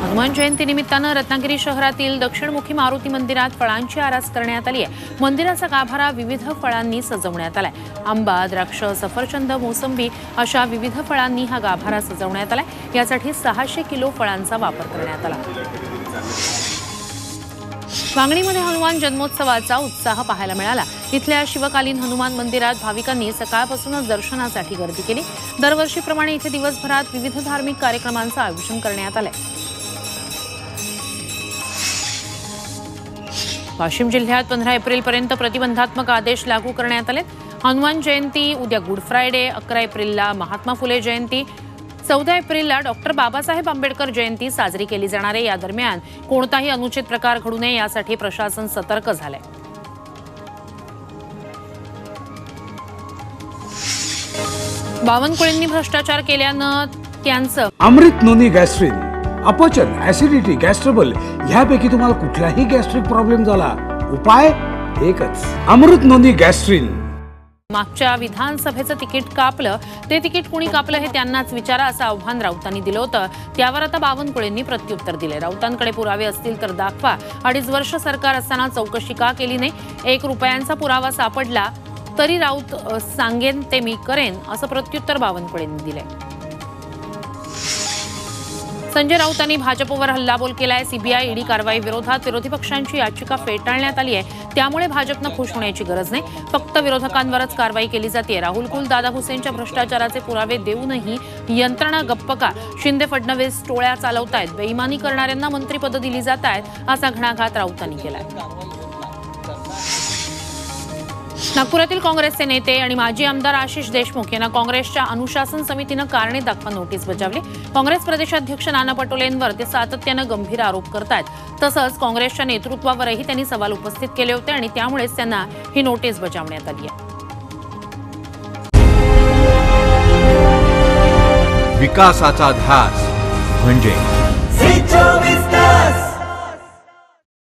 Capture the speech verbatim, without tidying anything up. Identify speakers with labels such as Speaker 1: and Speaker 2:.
Speaker 1: हनुमान जयंती निमित्तानं रत्नागिरी शहरातील दक्षिणमुखी मारुती मंदिरात फळांची आरास करण्यात आली आहे। मंदिराचा गाभारा विविध फळांनी सजवण्यात आलाय। आंबा, द्राक्ष, सफरचंद, मोसंबी अशा विविध फळांनी हा गाभारा सजवण्यात आलाय। यासाठी सहाशे किलो फळांचा वापर करण्यात आला। वांगणीमध्ये हनुमान जन्मोत्सवाचा उत्साह पाहायला मिळाला। इथल्या शिवकालीन हनुमान मंदिरात भाविकांनी सकाळपासूनच दर्शनासाठी गर्दी केली। दरवर्षीप्रमाणे इथे दिवसभरात विविध धार्मिक कार्यक्रमांचं आयोजन करण्यात आलंय। वाशिम जिल्ह्यात पंधरा एप्रिल पर्यंत प्रतिबंधात्मक आदेश लागू करण्यात आले। हनुमान जयंती, उद्या गुड फ्रायडे, अकरा एप्रिलला महात्मा फुले जयंती, चौदा एप्रिलला डॉक्टर बाबासाहेब आंबेडकर जयंती साजरी केली जाणार आहे। या दरम्यान कोणताही अनुचित प्रकार घडू नये यासाठी प्रशासन सतर्क झालंय। बावनकुळेंनी भ्रष्टाचार केल्यानं त्यांचं
Speaker 2: अमृत नोनी गॅस्ट्रिन, अपचन, ऍसिडिटी, गॅस्ट्रबल ह्यापैकी तुम्हाला कुठलाही गॅस्ट्रिक प्रॉब्लेम झाला, उपाय एकच, अमृत नोनी गॅस्ट्रिन।
Speaker 1: मागच्या विधानसभेचं तिकीट कापलं, ते तिकीट कुणी कापलं हे त्यांनाच विचारा असं आव्हान राऊतांनी दिलं होतं। त्यावर आता बावनकुळेंनी प्रत्युत्तर दिले। राऊतांकडे पुरावे असतील तर दाखवा। अडीच वर्ष सरकार असताना चौकशी का केली नाही? एक रुपयांचा पुरावा सापडला तरी राऊत सांगेन ते मी करेन असं प्रत्युत्तर बावनकुळेंनी दिलंय। संजय राऊतांनी भाजपवर हल्लाबोल केलाय। सीबीआय ईडी कारवाई विरोधात विरोधी पक्षांची याचिका फेटाळण्यात आली आहे। त्यामुळे भाजपनं खुश होण्याची गरज नाही, फक्त विरोधकांवरच कारवाई केली जाते। राहुल कुल, दादा भुसेंच्या भ्रष्टाचाराचे पुरावे देऊनही यंत्रणा गप्प का? शिंदे फडणवीस टोळ्या चालवतायत, बेईमानी करणाऱ्यांना मंत्रिपद दिली जात आहेत असा घणाघात राऊतांनी केलाय। नागपुरातील काँग्रेसचे नेते आणि माजी आमदार आशिष देशमुख यांना काँग्रेसच्या अनुशासन समितीनं कारणे दाखवा नोटीस बजावली। काँग्रेस प्रदेशाध्यक्ष नाना पटोलेंवर ते सातत्यानं गंभीर आरोप करतायत। तसंच काँग्रेसच्या नेतृत्वावरही त्यांनी सवाल उपस्थित केले होते आणि त्यामुळेच त्यांना ही नोटीस बजावण्यात आली आहे।
Speaker 3: विकासाचा ध्यास म्हणजे